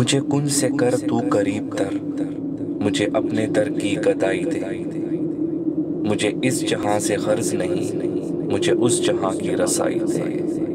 मुझे कुन से कर तू करीब तर, मुझे अपने दर की गदाई दे। मुझे इस जहां से गर्ज नहीं, मुझे उस जहां की रसाई दे।